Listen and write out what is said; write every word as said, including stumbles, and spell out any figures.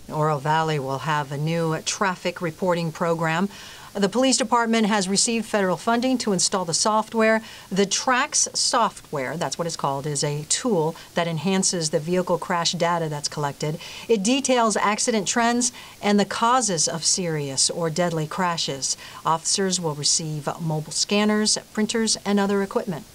Oro Valley will have a new traffic reporting program. The police department has received federal funding to install the software. The TRAX software, that's what it's called, is a tool that enhances the vehicle crash data that's collected. It details accident trends and the causes of serious or deadly crashes. Officers will receive mobile scanners, printers, and other equipment.